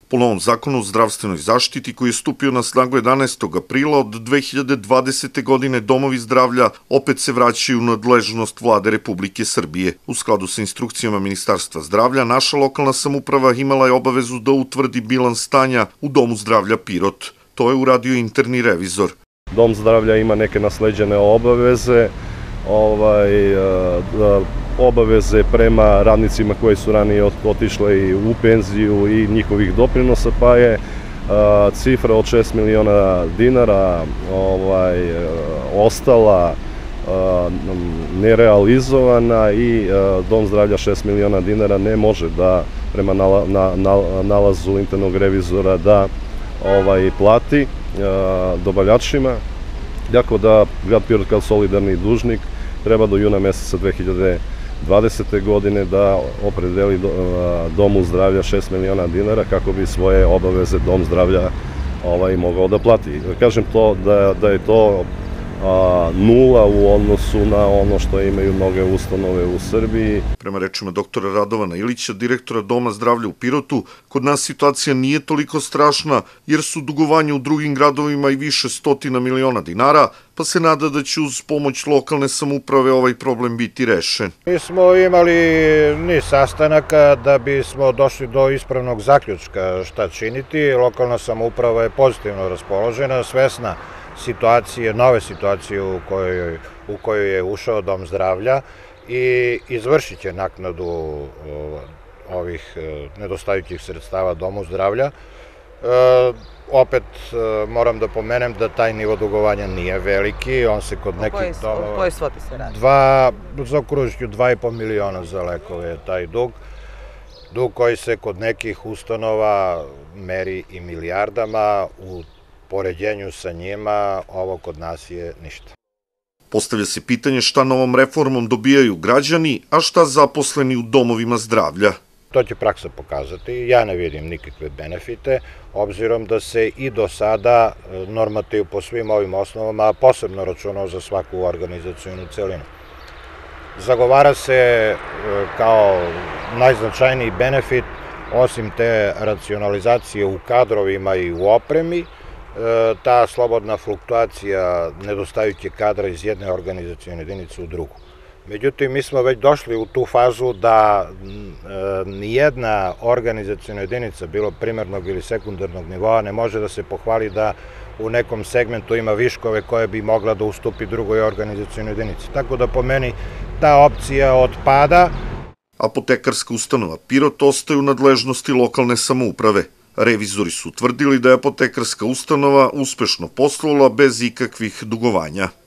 Po novom zakonu o zdravstvenoj zaštiti koji je stupio na snagu 11. aprila od 2020. godine domovi zdravlja opet se vraćaju u nadležnost Vlade Republike Srbije. U skladu sa instrukcijama Ministarstva zdravlja, naša lokalna samouprava imala je obavezu da utvrdi bilans stanja u Domu zdravlja Pirot. To je uradio interni revizor. Dom zdravlja ima neke nasleđene obaveze, obaveze prema radnicima koji su ranije otišle i u penziju i njihovih doprinosa, pa je cifra od 6 miliona dinara ostala nerealizovana i Dom zdravlja 6 miliona dinara ne može da, prema nalazu internog revizora, da plati dobavljačima. Tako da grad Pirot kao solidarni dužnik treba do juna meseca 2020. godine da opredeli Domu zdravlja 6 miliona dinara kako bi svoje obaveze Dom zdravlja mogao da plati. Kažem to da je to nula u odnosu na ono što imaju mnoge ustanove u Srbiji. Prema rečima doktora Radovana Ilića, direktora Doma zdravlja u Pirotu, kod nas situacija nije toliko strašna jer su dugovanja u drugim gradovima i više stotina miliona dinara, pa se nada da će uz pomoć lokalne samouprave ovaj problem biti rešen. Mi smo imali niz sastanaka da bismo došli do ispravnog zaključka šta činiti. Lokalna samouprava je pozitivno raspoložena, svesna situacije, nove situacije u kojoj je ušao Dom zdravlja i izvršit će naknadu ovih nedostajućih sredstava Domu zdravlja. Opet moram da pomenem da taj nivo dugovanja nije veliki, on se kod nekih domova... O kojoj svoti se radi? Zaokružit ću 2,5 miliona za lekove je taj dug. Dug koji se kod nekih ustanova meri i milijardama, u poređenju sa njima, ovo kod nas je ništa. Postavlja se pitanje šta novom reformom dobijaju građani, a šta zaposleni u domovima zdravlja. To će praksa pokazati. Ja ne vidim nikakve benefite, obzirom da se i do sada normativ po svim ovim osnovama posebno računao za svaku organizacionu celinu. Zagovara se kao najznačajniji benefit, osim te racionalizacije u kadrovima i u opremi, ta slobodna fluktuacija nedostajućeg kadra iz jedne organizacione jedinice u drugu. Međutim, mi smo već došli u tu fazu da nijedna organizaciona jedinica, bilo primarnog ili sekundarnog nivoa, ne može da se pohvali da u nekom segmentu ima viškove koje bi mogla da ustupi drugoj organizacionoj jedinici. Tako da po meni ta opcija otpada. Apotekarska ustanova Pirot ostaje u nadležnosti lokalne samouprave. Revizori su utvrdili da je apotekarska ustanova uspešno poslovala bez ikakvih dugovanja.